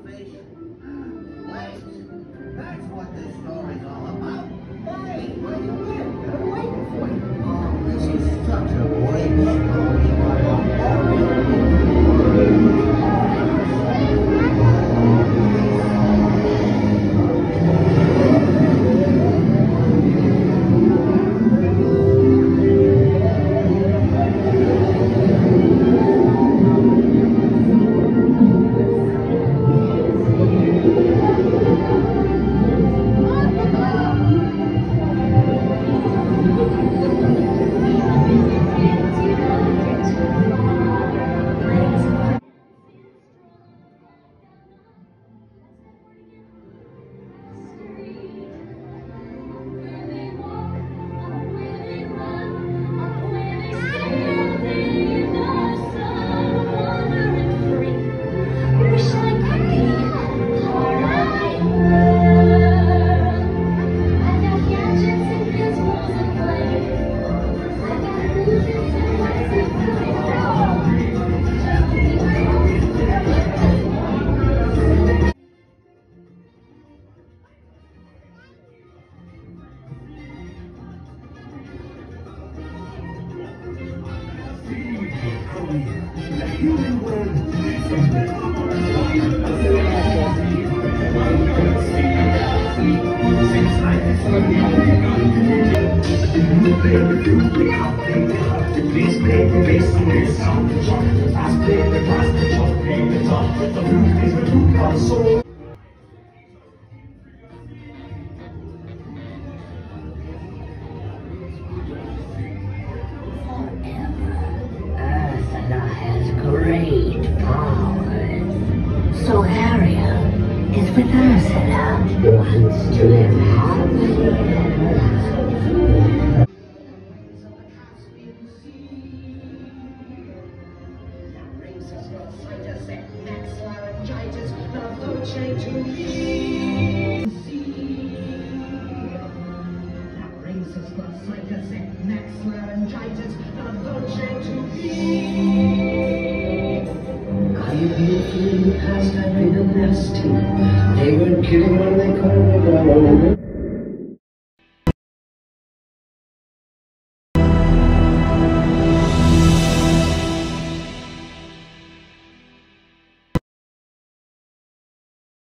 fish. Wait, that's what this story's all about. Hey, where you been? I've been waiting for you. Oh, this is such a great story, The human world is a great powers. So Harriet is with Ursula, wants to live happily ever after. beautiful in the past I've been a nasty. They weren't kidding when they called me down.